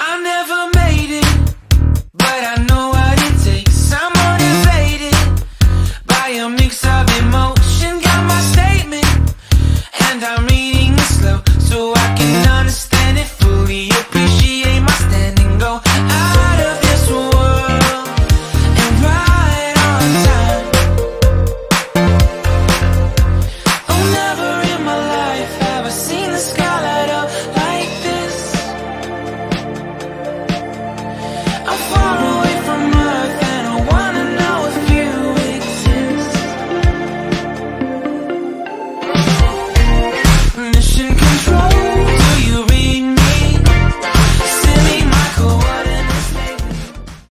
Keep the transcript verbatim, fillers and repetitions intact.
I never made it, but I know what it takes. I'm motivated by a mix of emotion. Got my statement, and I'm reading it slow so I can understand it fully. Appreciate my standing, go out of this world and right on time. Oh, now